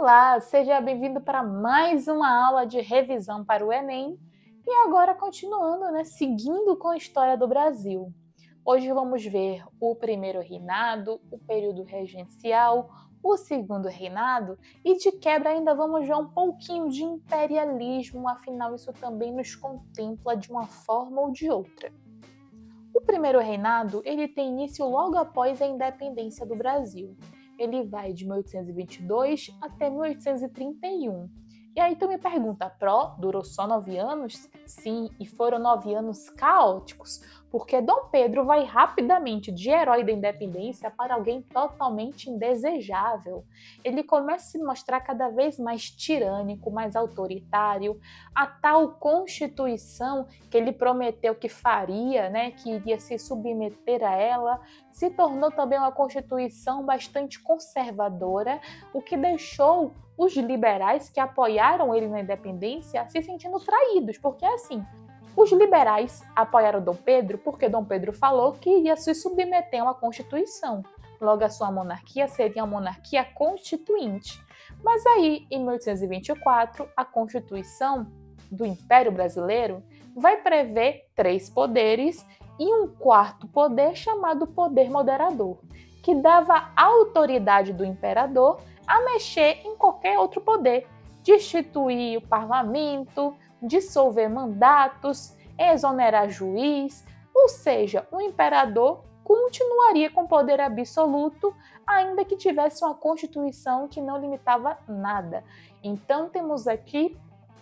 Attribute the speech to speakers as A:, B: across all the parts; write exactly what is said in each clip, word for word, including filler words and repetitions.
A: Olá, seja bem-vindo para mais uma aula de revisão para o Enem. E agora continuando, né, seguindo com a história do Brasil. Hoje vamos ver o primeiro reinado, o período regencial, o segundo reinado e de quebra ainda vamos ver um pouquinho de imperialismo, afinal isso também nos contempla de uma forma ou de outra. O primeiro reinado ele tem início logo após a independência do Brasil. Ele vai de mil oitocentos e vinte e dois até mil oitocentos e trinta e um. E aí tu me pergunta, Pró, durou só nove anos? Sim, e foram nove anos caóticos, porque Dom Pedro vai rapidamente de herói da independência para alguém totalmente indesejável. Ele começa a se mostrar cada vez mais tirânico, mais autoritário. A tal Constituição que ele prometeu que faria, né, que iria se submeter a ela, se tornou também uma Constituição bastante conservadora, o que deixou os liberais que apoiaram ele na independência se sentindo traídos, porque assim, os liberais apoiaram Dom Pedro porque Dom Pedro falou que ia se submeter a uma Constituição. Logo, a sua monarquia seria uma monarquia constituinte. Mas aí, em mil oitocentos e vinte e quatro, a Constituição do Império Brasileiro vai prever três poderes e um quarto poder chamado poder moderador, que dava autoridade do imperador a mexer em qualquer outro poder, destituir o parlamento, dissolver mandatos, exonerar juiz, ou seja, o imperador continuaria com poder absoluto, ainda que tivesse uma constituição que não limitava nada. Então temos aqui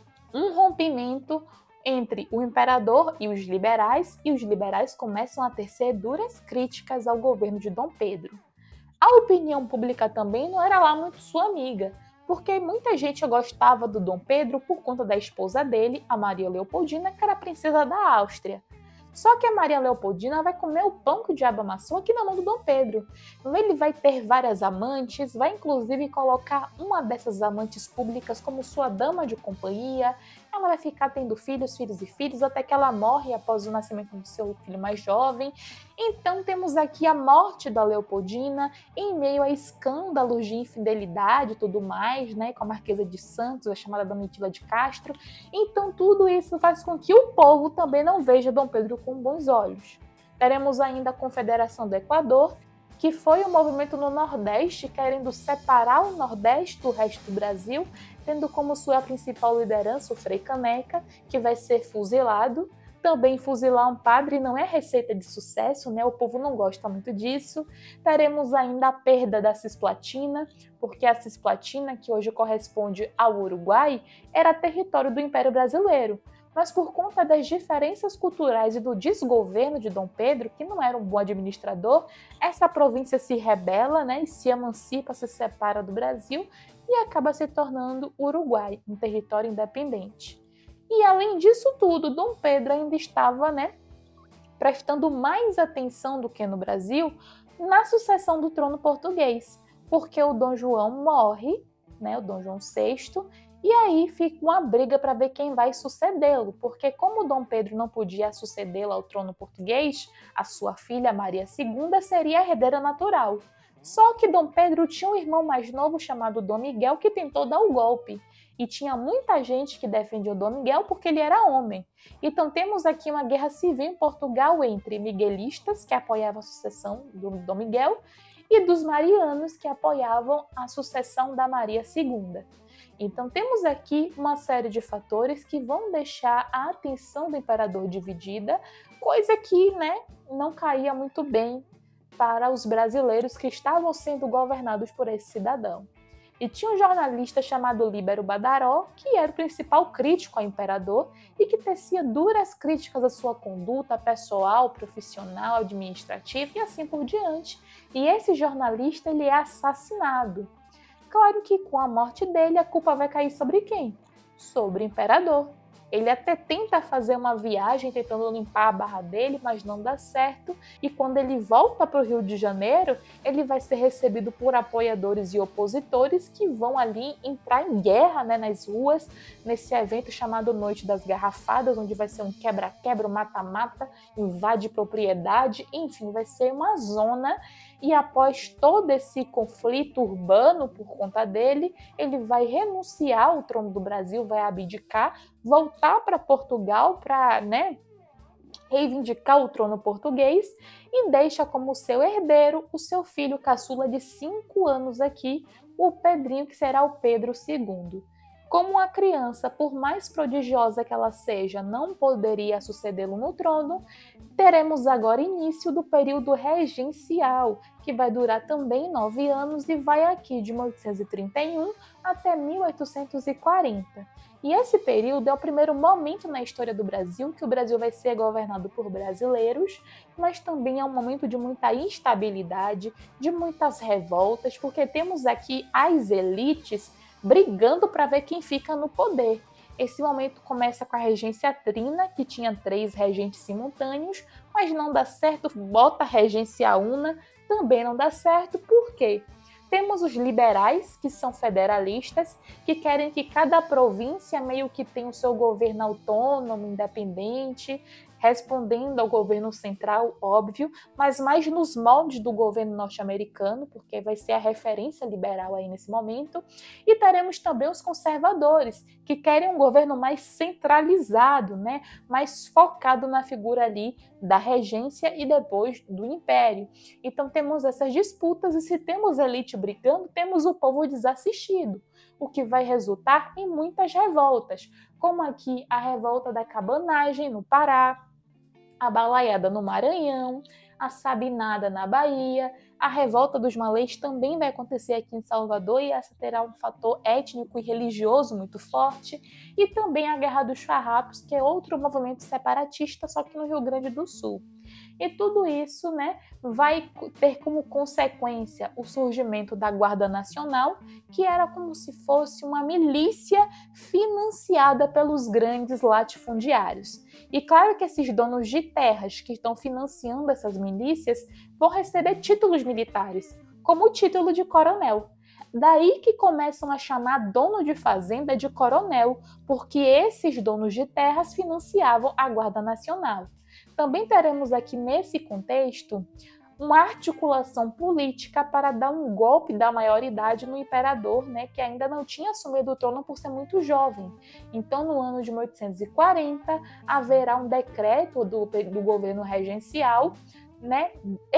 A: um rompimento entre o imperador e os liberais, e os liberais começam a tecer duras críticas ao governo de Dom Pedro. A opinião pública também não era lá muito sua amiga, porque muita gente gostava do Dom Pedro por conta da esposa dele, a Maria Leopoldina, que era a princesa da Áustria. Só que a Maria Leopoldina vai comer o pão que o diabo amassou aqui na mão do Dom Pedro. Ele vai ter várias amantes, vai inclusive colocar uma dessas amantes públicas como sua dama de companhia. Ela vai ficar tendo filhos, filhos e filhos, até que ela morre após o nascimento do seu filho mais jovem. Então temos aqui a morte da Leopoldina, em meio a escândalos de infidelidade e tudo mais, né, com a Marquesa de Santos, a chamada Domitila de Castro. Então tudo isso faz com que o povo também não veja Dom Pedro com bons olhos. Teremos ainda a Confederação do Equador, que foi um movimento no Nordeste querendo separar o Nordeste do resto do Brasil, tendo como sua principal liderança o Frei Caneca, que vai ser fuzilado. Também fuzilar um padre não é receita de sucesso, né? O povo não gosta muito disso. Teremos ainda a perda da Cisplatina, porque a Cisplatina, que hoje corresponde ao Uruguai, era território do Império Brasileiro. Mas por conta das diferenças culturais e do desgoverno de Dom Pedro, que não era um bom administrador, essa província se rebela, né, e se emancipa, se separa do Brasil e acaba se tornando Uruguai, um território independente. E além disso tudo, Dom Pedro ainda estava, né, prestando mais atenção do que no Brasil na sucessão do trono português, porque o Dom João morre, né, o Dom João sexto, e aí fica uma briga para ver quem vai sucedê-lo, porque como Dom Pedro não podia sucedê-lo ao trono português, a sua filha Maria segunda seria a herdeira natural. Só que Dom Pedro tinha um irmão mais novo chamado Dom Miguel que tentou dar o golpe. E tinha muita gente que defendia o Dom Miguel porque ele era homem. Então temos aqui uma guerra civil em Portugal entre miguelistas, que apoiavam a sucessão do Dom Miguel, e dos marianos, que apoiavam a sucessão da Maria segunda. Então temos aqui uma série de fatores que vão deixar a atenção do imperador dividida, coisa que, né, não caía muito bem para os brasileiros que estavam sendo governados por esse cidadão. E tinha um jornalista chamado Líbero Badaró, que era o principal crítico ao imperador e que tecia duras críticas à sua conduta pessoal, profissional, administrativa e assim por diante. E esse jornalista ele é assassinado. Claro que com a morte dele a culpa vai cair sobre quem? Sobre o imperador. Ele até tenta fazer uma viagem tentando limpar a barra dele, mas não dá certo. E quando ele volta para o Rio de Janeiro, ele vai ser recebido por apoiadores e opositores que vão ali entrar em guerra, né, nas ruas, nesse evento chamado Noite das Garrafadas, onde vai ser um quebra-quebra, um mata-mata, invade propriedade, enfim, vai ser uma zona. E após todo esse conflito urbano por conta dele, ele vai renunciar ao trono do Brasil, vai abdicar, voltar para Portugal para, né, reivindicar o trono português e deixa como seu herdeiro o seu filho caçula de cinco anos aqui, o Pedrinho, que será o Pedro segundo. Como a criança, por mais prodigiosa que ela seja, não poderia sucedê-lo no trono, teremos agora início do período regencial, que vai durar também nove anos e vai aqui de mil oitocentos e trinta e um até mil oitocentos e quarenta. E esse período é o primeiro momento na história do Brasil que o Brasil vai ser governado por brasileiros, mas também é um momento de muita instabilidade, de muitas revoltas, porque temos aqui as elites brigando para ver quem fica no poder. Esse momento começa com a regência trina, que tinha três regentes simultâneos, mas não dá certo, bota a regência una, também não dá certo, por quê? Temos os liberais, que são federalistas, que querem que cada província meio que tenha o seu governo autônomo, independente, respondendo ao governo central, óbvio, mas mais nos moldes do governo norte-americano, porque vai ser a referência liberal aí nesse momento. E teremos também os conservadores, que querem um governo mais centralizado, né? Mais focado na figura ali da regência e depois do império. Então temos essas disputas e se temos elite brigando, temos o povo desassistido, o que vai resultar em muitas revoltas, como aqui a revolta da cabanagem no Pará, a balaiada no Maranhão, a sabinada na Bahia, a revolta dos malês também vai acontecer aqui em Salvador e essa terá um fator étnico e religioso muito forte, e também a Guerra dos Farrapos, que é outro movimento separatista, só que no Rio Grande do Sul. E tudo isso, né, vai ter como consequência o surgimento da Guarda Nacional, que era como se fosse uma milícia financiada pelos grandes latifundiários. E claro que esses donos de terras que estão financiando essas milícias vão receber títulos militares, como o título de coronel. Daí que começam a chamar dono de fazenda de coronel, porque esses donos de terras financiavam a Guarda Nacional. Também teremos aqui nesse contexto uma articulação política para dar um golpe da maioridade no imperador, né, que ainda não tinha assumido o trono por ser muito jovem. Então, no ano de mil oitocentos e quarenta, haverá um decreto do, do governo regencial, né,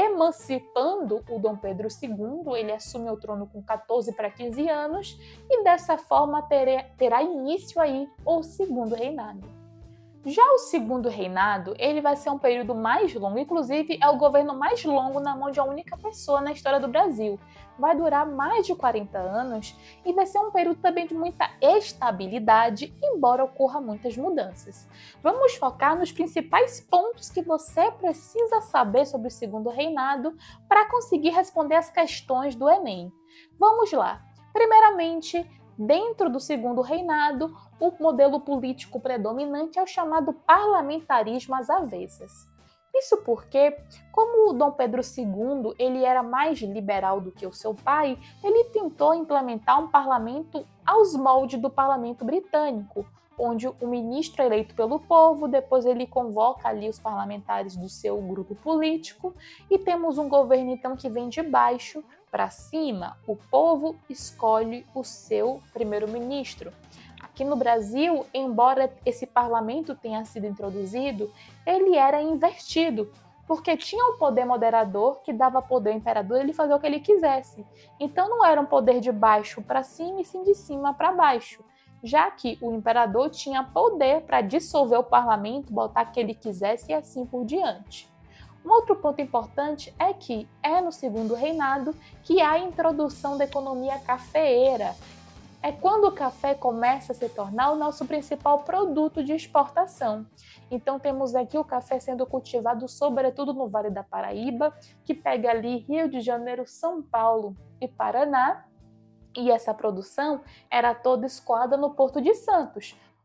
A: emancipando o Dom Pedro segundo, ele assume o trono com catorze para quinze anos, e dessa forma terá, terá início aí o segundo reinado. Já o segundo reinado, ele vai ser um período mais longo, inclusive é o governo mais longo na mão de uma única pessoa na história do Brasil. Vai durar mais de quarenta anos e vai ser um período também de muita estabilidade, embora ocorra muitas mudanças. Vamos focar nos principais pontos que você precisa saber sobre o segundo reinado para conseguir responder as questões do Enem. Vamos lá! Primeiramente, dentro do segundo reinado, o modelo político predominante é o chamado parlamentarismo às avessas. Isso porque, como o Dom Pedro segundo ele era mais liberal do que o seu pai, ele tentou implementar um parlamento aos moldes do parlamento britânico, onde o ministro é eleito pelo povo, depois ele convoca ali os parlamentares do seu grupo político, e temos um governo então que vem de baixo para cima. O povo escolhe o seu primeiro-ministro. Aqui no Brasil, embora esse parlamento tenha sido introduzido, ele era invertido, porque tinha um poder moderador que dava poder ao imperador ele fazer o que ele quisesse. Então não era um poder de baixo para cima e sim de cima para baixo, já que o imperador tinha poder para dissolver o parlamento, botar o que ele quisesse e assim por diante. Um outro ponto importante é que é no segundo reinado que há a introdução da economia cafeeira. É quando o café começa a se tornar o nosso principal produto de exportação. Então temos aqui o café sendo cultivado sobretudo no Vale da Paraíba, que pega ali Rio de Janeiro, São Paulo e Paraná, e essa produção era toda escoada no Porto de Santos,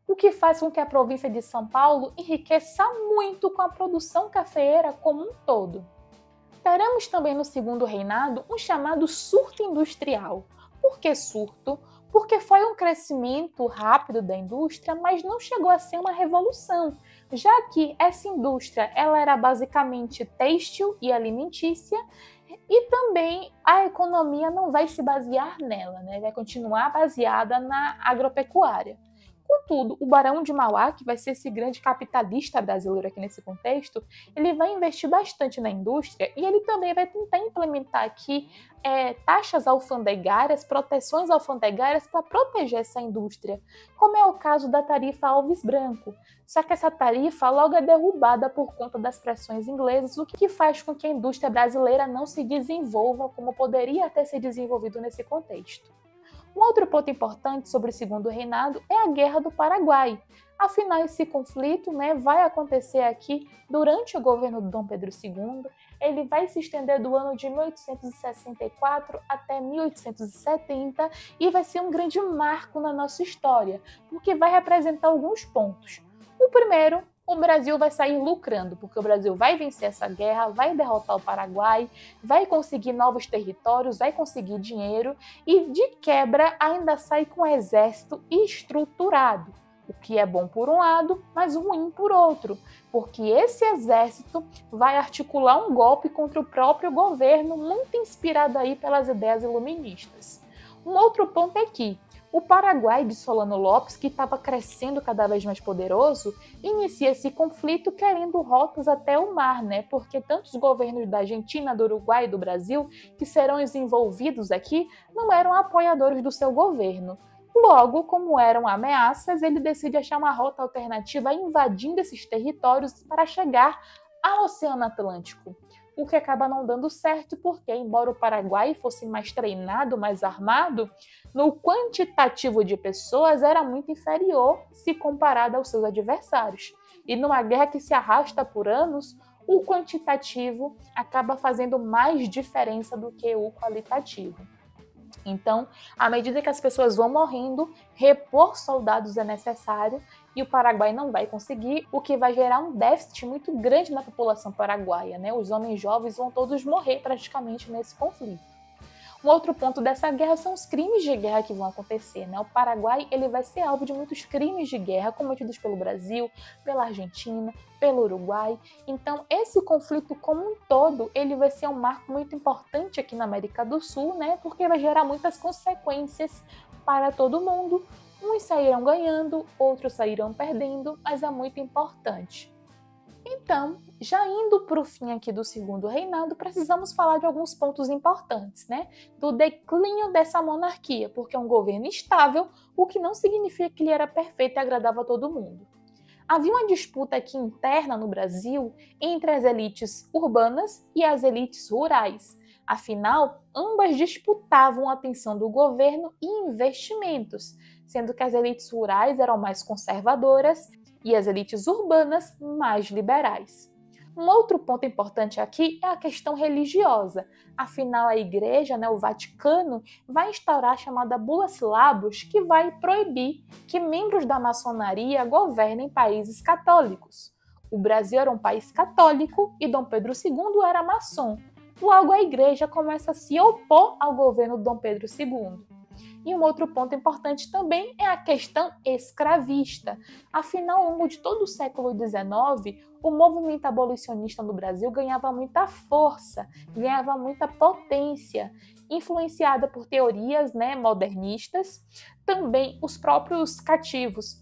A: o que faz com que a província de São Paulo enriqueça muito com a produção cafeeira como um todo. Teremos também no segundo reinado um chamado surto industrial. Por que surto? Porque foi um crescimento rápido da indústria, mas não chegou a ser uma revolução, já que essa indústria ela era basicamente têxtil e alimentícia, e também a economia não vai se basear nela, né? Vai continuar baseada na agropecuária. Contudo, o Barão de Mauá, que vai ser esse grande capitalista brasileiro aqui nesse contexto, ele vai investir bastante na indústria e ele também vai tentar implementar aqui é, taxas alfandegárias, proteções alfandegárias para proteger essa indústria, como é o caso da tarifa Alves Branco. Só que essa tarifa logo é derrubada por conta das pressões inglesas, o que faz com que a indústria brasileira não se desenvolva como poderia ter se desenvolvido nesse contexto. Um outro ponto importante sobre o segundo reinado é a Guerra do Paraguai. Afinal, esse conflito, né, vai acontecer aqui durante o governo de Dom Pedro segundo. Ele vai se estender do ano de mil oitocentos e sessenta e quatro até mil oitocentos e setenta e vai ser um grande marco na nossa história, porque vai representar alguns pontos. O primeiro, o Brasil vai sair lucrando, porque o Brasil vai vencer essa guerra, vai derrotar o Paraguai, vai conseguir novos territórios, vai conseguir dinheiro e, de quebra, ainda sai com um exército estruturado, o que é bom por um lado, mas ruim por outro, porque esse exército vai articular um golpe contra o próprio governo, muito inspirado aí pelas ideias iluministas. Um outro ponto é que o Paraguai de Solano Lopes, que estava crescendo cada vez mais poderoso, inicia esse conflito querendo rotas até o mar, né? Porque tantos governos da Argentina, do Uruguai e do Brasil, que serão desenvolvidos aqui, não eram apoiadores do seu governo. Logo, como eram ameaças, ele decide achar uma rota alternativa invadindo esses territórios para chegar ao Oceano Atlântico. O que acaba não dando certo porque, embora o Paraguai fosse mais treinado, mais armado, no quantitativo de pessoas era muito inferior se comparado aos seus adversários. E numa guerra que se arrasta por anos, o quantitativo acaba fazendo mais diferença do que o qualitativo. Então, à medida que as pessoas vão morrendo, repor soldados é necessário e o Paraguai não vai conseguir, o que vai gerar um déficit muito grande na população paraguaia, né? Os homens jovens vão todos morrer praticamente nesse conflito. Um outro ponto dessa guerra são os crimes de guerra que vão acontecer, né? O Paraguai ele vai ser alvo de muitos crimes de guerra cometidos pelo Brasil, pela Argentina, pelo Uruguai. Então, esse conflito como um todo, ele vai ser um marco muito importante aqui na América do Sul, né? Porque vai gerar muitas consequências para todo mundo. Uns sairão ganhando, outros sairão perdendo, mas é muito importante. Então, já indo para o fim aqui do segundo reinado, precisamos falar de alguns pontos importantes, né? Do declínio dessa monarquia, porque é um governo estável, o que não significa que ele era perfeito e agradava a todo mundo. Havia uma disputa aqui interna no Brasil entre as elites urbanas e as elites rurais. Afinal, ambas disputavam a atenção do governo e investimentos, sendo que as elites rurais eram mais conservadoras e as elites urbanas mais liberais. Um outro ponto importante aqui é a questão religiosa. Afinal, a Igreja, né, o Vaticano, vai instaurar a chamada Bula Syllabus, que vai proibir que membros da maçonaria governem países católicos. O Brasil era um país católico e Dom Pedro segundo era maçom. Logo, a Igreja começa a se opor ao governo de Dom Pedro segundo. E um outro ponto importante também é a questão escravista. Afinal, ao longo de todo o século dezenove, o movimento abolicionista no Brasil ganhava muita força, ganhava muita potência, influenciada por teorias, né, modernistas, também os próprios cativos.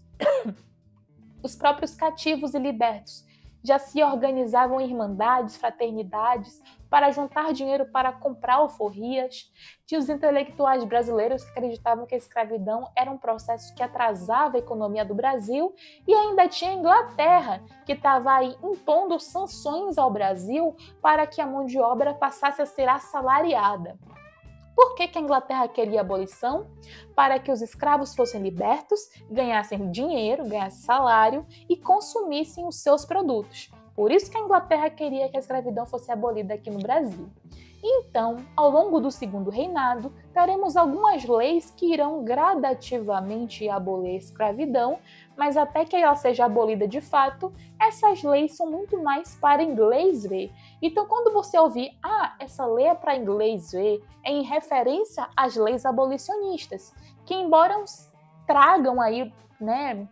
A: Os próprios cativos e libertos já se organizavam em irmandades, fraternidades, para juntar dinheiro para comprar alforrias. Tinha os intelectuais brasileiros que acreditavam que a escravidão era um processo que atrasava a economia do Brasil, e ainda tinha a Inglaterra, que estava aí impondo sanções ao Brasil para que a mão de obra passasse a ser assalariada. Por que que a Inglaterra queria a abolição? Para que os escravos fossem libertos, ganhassem dinheiro, ganhassem salário e consumissem os seus produtos. Por isso que a Inglaterra queria que a escravidão fosse abolida aqui no Brasil. Então, ao longo do segundo reinado, teremos algumas leis que irão gradativamente abolir a escravidão, mas até que ela seja abolida de fato, essas leis são muito mais para inglês ver. Então, quando você ouvir, ah, essa lei é para inglês ver, é em referência às leis abolicionistas, que embora tragam aí, né,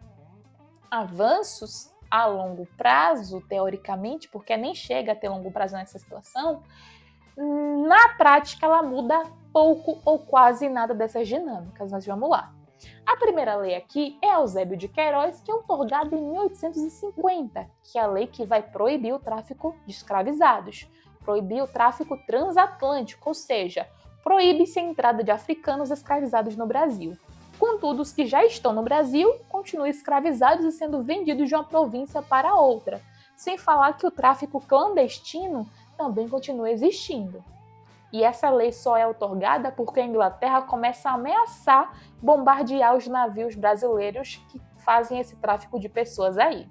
A: avanços a longo prazo, teoricamente, porque nem chega a ter longo prazo nessa situação, na prática ela muda pouco ou quase nada dessas dinâmicas. Mas vamos lá. A primeira lei aqui é Eusébio de Queiroz, que é outorgada em mil oitocentos e cinquenta, que é a lei que vai proibir o tráfico de escravizados, proibir o tráfico transatlântico, ou seja, proíbe-se a entrada de africanos escravizados no Brasil. Contudo, os que já estão no Brasil continuam escravizados e sendo vendidos de uma província para outra, sem falar que o tráfico clandestino também continua existindo. E essa lei só é outorgada porque a Inglaterra começa a ameaçar bombardear os navios brasileiros que fazem esse tráfico de pessoas aí.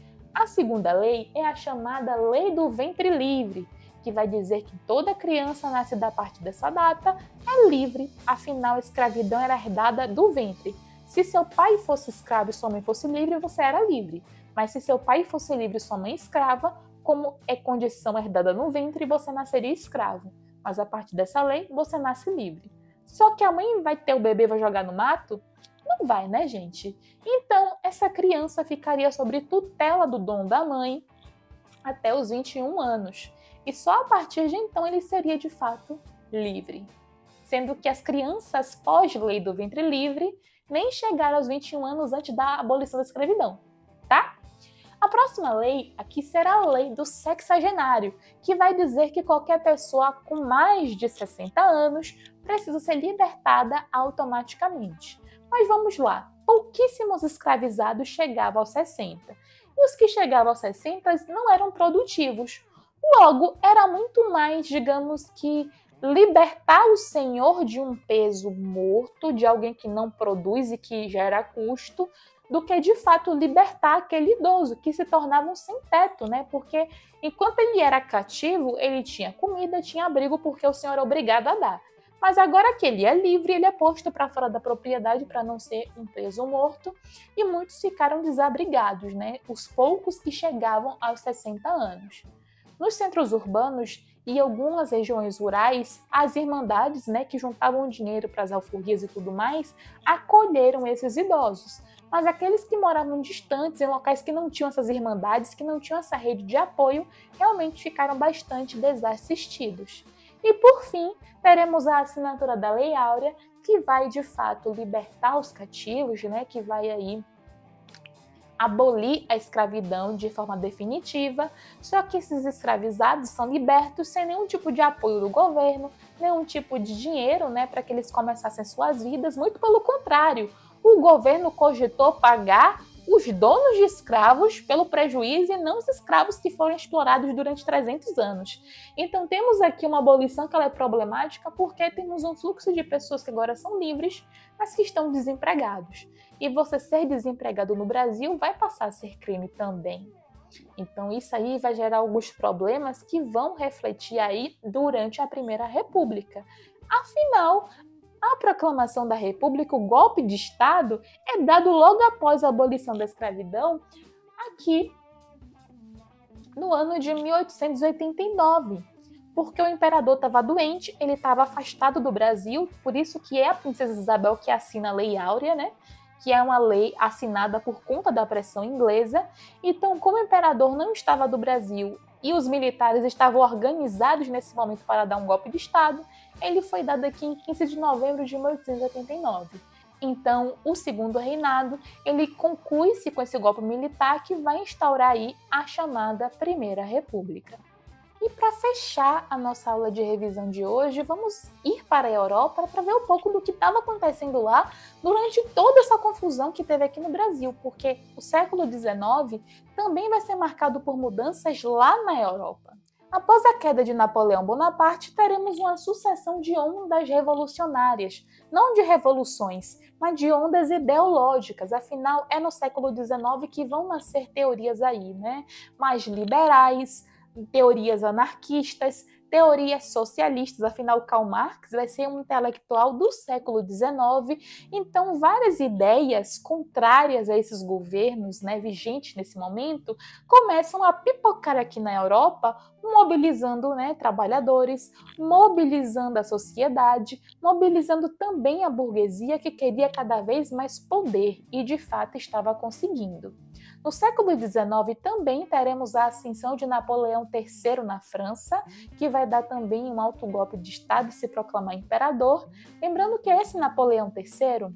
A: A segunda lei é a chamada Lei do Ventre Livre, que vai dizer que toda criança nascida a partir dessa data é livre, afinal a escravidão era herdada do ventre. Se seu pai fosse escravo e sua mãe fosse livre, você era livre. Mas se seu pai fosse livre e sua mãe escrava, como é condição herdada no ventre, você nasceria escravo. Mas a partir dessa lei, você nasce livre. Só que a mãe vai ter o bebê e vai jogar no mato? Não vai, né, gente? Então, essa criança ficaria sob tutela do dono da mãe até os vinte e um anos. E só a partir de então ele seria, de fato, livre. Sendo que as crianças pós-lei do ventre livre nem chegaram aos vinte e um anos antes da abolição da escravidão, tá? A próxima lei aqui será a lei do sexagenário, que vai dizer que qualquer pessoa com mais de sessenta anos precisa ser libertada automaticamente. Mas vamos lá, pouquíssimos escravizados chegavam aos sessenta. E os que chegavam aos sessenta não eram produtivos. Logo, era muito mais, digamos que, libertar o senhor de um peso morto, de alguém que não produz e que gera custo, do que de fato libertar aquele idoso, que se tornava um sem teto, né? Porque enquanto ele era cativo, ele tinha comida, tinha abrigo, porque o senhor era obrigado a dar. Mas agora que ele é livre, ele é posto para fora da propriedade para não ser um peso morto, e muitos ficaram desabrigados, né? Os poucos que chegavam aos sessenta anos. Nos centros urbanos e algumas regiões rurais, as irmandades, né, que juntavam dinheiro para as alforrias e tudo mais, acolheram esses idosos. Mas aqueles que moravam distantes, em locais que não tinham essas irmandades, que não tinham essa rede de apoio, realmente ficaram bastante desassistidos. E por fim, teremos a assinatura da Lei Áurea, que vai de fato libertar os cativos, né, que vai aí abolir a escravidão de forma definitiva, só que esses escravizados são libertos sem nenhum tipo de apoio do governo, nenhum tipo de dinheiro, né, para que eles começassem suas vidas, muito pelo contrário. O governo cogitou pagar os donos de escravos pelo prejuízo e não os escravos que foram explorados durante trezentos anos. Então temos aqui uma abolição que ela é problemática porque temos um fluxo de pessoas que agora são livres, mas que estão desempregados. E você ser desempregado no Brasil vai passar a ser crime também. Então isso aí vai gerar alguns problemas que vão refletir aí durante a Primeira República. Afinal, a proclamação da República, o golpe de Estado, é dado logo após a abolição da escravidão, aqui no ano de mil oitocentos e oitenta e nove, porque o imperador estava doente, ele estava afastado do Brasil, por isso que é a princesa Isabel que assina a Lei Áurea, né? Que é uma lei assinada por conta da pressão inglesa. Então, como o imperador não estava do Brasil e os militares estavam organizados nesse momento para dar um golpe de Estado, ele foi dado aqui em quinze de novembro de mil oitocentos e oitenta e nove. Então, o segundo reinado, ele conclui-se com esse golpe militar que vai instaurar aí a chamada Primeira República. E para fechar a nossa aula de revisão de hoje, vamos ir para a Europa para ver um pouco do que estava acontecendo lá durante toda essa confusão que teve aqui no Brasil, porque o século dezenove também vai ser marcado por mudanças lá na Europa. Após a queda de Napoleão Bonaparte, teremos uma sucessão de ondas revolucionárias, não de revoluções, mas de ondas ideológicas. Afinal, é no século dezenove que vão nascer teorias aí, né? Mais liberais, teorias anarquistas, teorias socialistas. Afinal, Karl Marx vai ser um intelectual do século dezenove, então várias ideias contrárias a esses governos, né, vigentes nesse momento, começam a pipocar aqui na Europa, mobilizando, né, trabalhadores, mobilizando a sociedade, mobilizando também a burguesia, que queria cada vez mais poder e de fato estava conseguindo. No século dezenove também teremos a ascensão de Napoleão terceiro na França, que vai dar também um alto golpe de Estado e se proclamar imperador. Lembrando que esse Napoleão terceiro,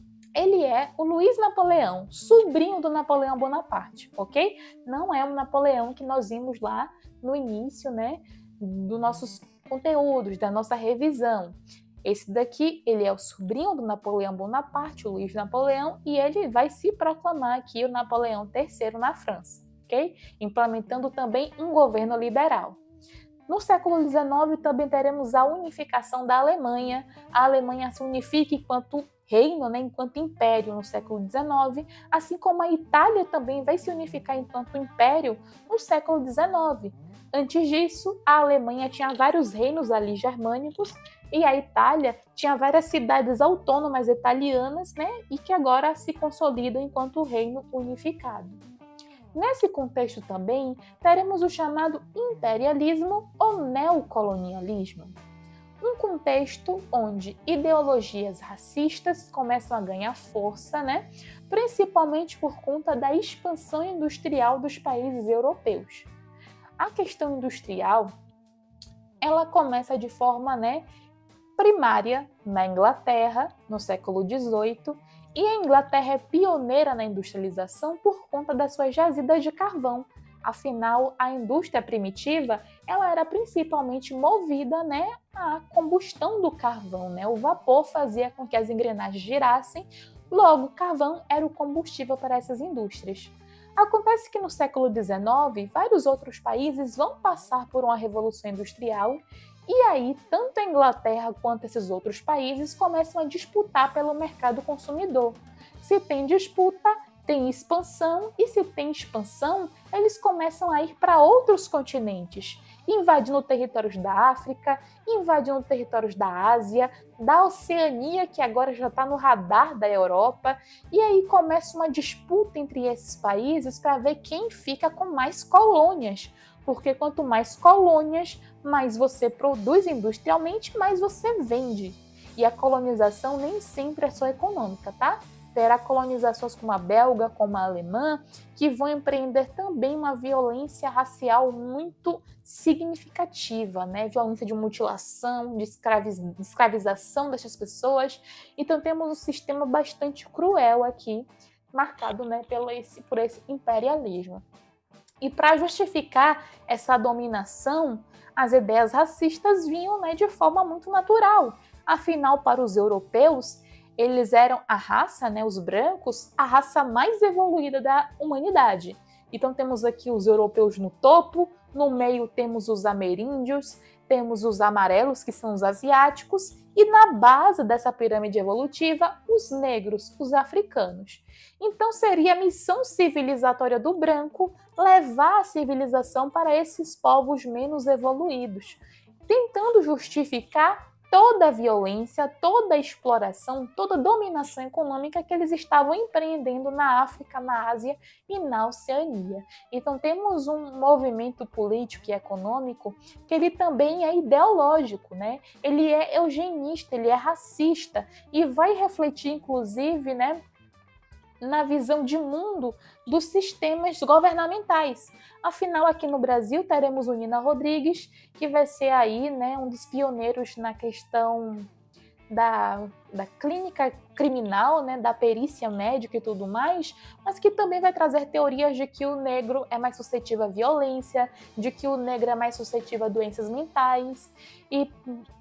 A: ele é o Luiz Napoleão, sobrinho do Napoleão Bonaparte, ok? Não é o Napoleão que nós vimos lá no início, né, dos nossos conteúdos, da nossa revisão. Esse daqui, ele é o sobrinho do Napoleão Bonaparte, o Luiz Napoleão, e ele vai se proclamar aqui o Napoleão terceiro na França, ok? Implementando também um governo liberal. No século dezenove também teremos a unificação da Alemanha. A Alemanha se unifica enquanto reino, né, enquanto império no século dezenove, assim como a Itália também vai se unificar enquanto império no século dezenove. Antes disso, a Alemanha tinha vários reinos ali germânicos e a Itália tinha várias cidades autônomas italianas, né, e que agora se consolidam enquanto reino unificado. Nesse contexto também, teremos o chamado imperialismo ou neocolonialismo. Um contexto onde ideologias racistas começam a ganhar força, né? Principalmente por conta da expansão industrial dos países europeus. A questão industrial, ela começa de forma, né, primária na Inglaterra, no século dezoito, e a Inglaterra é pioneira na industrialização por conta das suas jazidas de carvão. Afinal, a indústria primitiva, ela era principalmente movida, né, à combustão do carvão, né? O vapor fazia com que as engrenagens girassem, logo, o carvão era o combustível para essas indústrias. Acontece que no século dezenove, vários outros países vão passar por uma revolução industrial e aí tanto a Inglaterra quanto esses outros países começam a disputar pelo mercado consumidor. Se tem disputa, tem expansão, e se tem expansão, eles começam a ir para outros continentes, invadindo territórios da África, invadindo territórios da Ásia, da Oceania, que agora já está no radar da Europa, e aí começa uma disputa entre esses países para ver quem fica com mais colônias, porque quanto mais colônias, mais você produz industrialmente, mais você vende. E a colonização nem sempre é só econômica, tá? Terá colonizações como a belga, como a alemã, que vão empreender também uma violência racial muito significativa, né? Violência de mutilação, de, escraviz... de escravização dessas pessoas. Então temos um sistema bastante cruel aqui, marcado, né, pelo esse, por esse imperialismo. E para justificar essa dominação, as ideias racistas vinham, né, de forma muito natural. Afinal, para os europeus, eles eram a raça, né, os brancos, a raça mais evoluída da humanidade. Então temos aqui os europeus no topo, no meio temos os ameríndios, temos os amarelos, que são os asiáticos, e na base dessa pirâmide evolutiva, os negros, os africanos. Então seria a missão civilizatória do branco levar a civilização para esses povos menos evoluídos, tentando justificar toda a violência, toda a exploração, toda a dominação econômica que eles estavam empreendendo na África, na Ásia e na Oceania. Então temos um movimento político e econômico que ele também é ideológico, né? Ele é eugenista, ele é racista e vai refletir, inclusive, né, na visão de mundo dos sistemas governamentais. Afinal, aqui no Brasil, teremos o Nina Rodrigues, que vai ser aí, né, um dos pioneiros na questão da, da clínica criminal, né, da perícia médica e tudo mais, mas que também vai trazer teorias de que o negro é mais suscetível à violência, de que o negro é mais suscetível a doenças mentais, e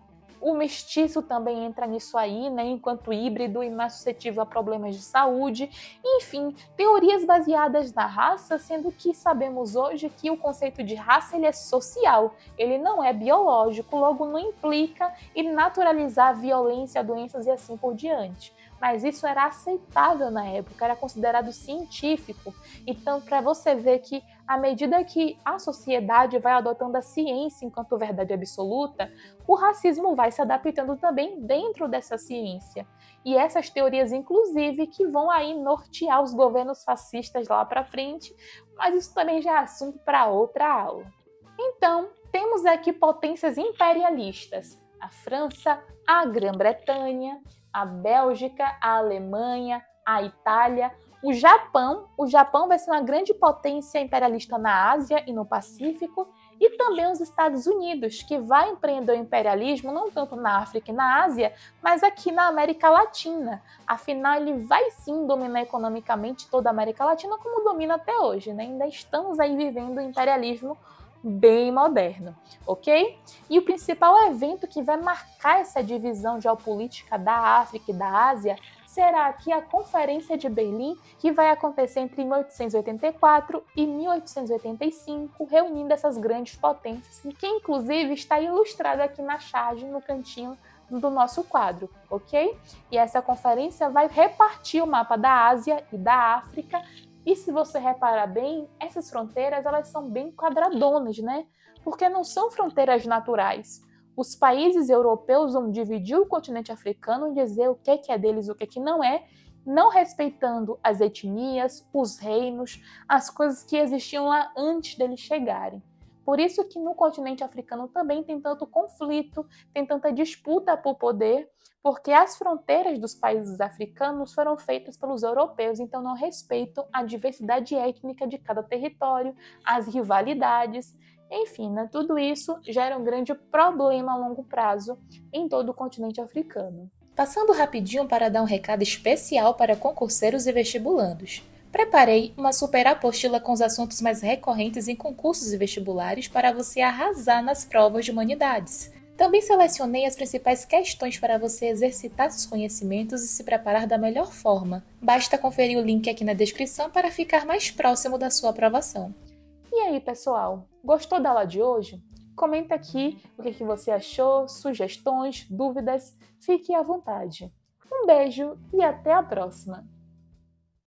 A: O mestiço também entra nisso aí, né, enquanto híbrido e mais suscetível a problemas de saúde. Enfim, teorias baseadas na raça, sendo que sabemos hoje que o conceito de raça ele é social, ele não é biológico, logo não implica em naturalizar violência, doenças e assim por diante. Mas isso era aceitável na época, era considerado científico. Então, para você ver que, à medida que a sociedade vai adotando a ciência enquanto verdade absoluta, o racismo vai se adaptando também dentro dessa ciência. E essas teorias, inclusive, que vão aí nortear os governos fascistas lá para frente, mas isso também já é assunto para outra aula. Então, temos aqui potências imperialistas: a França, a Grã-Bretanha, a Bélgica, a Alemanha, a Itália, o Japão. O Japão vai ser uma grande potência imperialista na Ásia e no Pacífico, e também os Estados Unidos, que vai empreender o imperialismo não tanto na África e na Ásia, mas aqui na América Latina. Afinal, ele vai sim dominar economicamente toda a América Latina, como domina até hoje, né? Ainda estamos aí vivendo o imperialismo bem moderno, ok? E o principal evento que vai marcar essa divisão geopolítica da África e da Ásia será aqui a Conferência de Berlim, que vai acontecer entre mil oitocentos e oitenta e quatro e mil oitocentos e oitenta e cinco, reunindo essas grandes potências, que inclusive está ilustrado aqui na charge, no cantinho do nosso quadro, ok? E essa conferência vai repartir o mapa da Ásia e da África. E se você reparar bem, essas fronteiras elas são bem quadradonas, né? Porque não são fronteiras naturais. Os países europeus vão dividir o continente africano e dizer o que é deles e o que não é, não respeitando as etnias, os reinos, as coisas que existiam lá antes deles chegarem. Por isso que no continente africano também tem tanto conflito, tem tanta disputa por poder, porque as fronteiras dos países africanos foram feitas pelos europeus, então não respeitam a diversidade étnica de cada território, as rivalidades, enfim, né, tudo isso gera um grande problema a longo prazo em todo o continente africano. Passando rapidinho para dar um recado especial para concurseiros e vestibulandos. Preparei uma super apostila com os assuntos mais recorrentes em concursos e vestibulares para você arrasar nas provas de humanidades. Também selecionei as principais questões para você exercitar seus conhecimentos e se preparar da melhor forma. Basta conferir o link aqui na descrição para ficar mais próximo da sua aprovação. E aí, pessoal? Gostou da aula de hoje? Comenta aqui o que você achou, sugestões, dúvidas. Fique à vontade. Um beijo e até a próxima!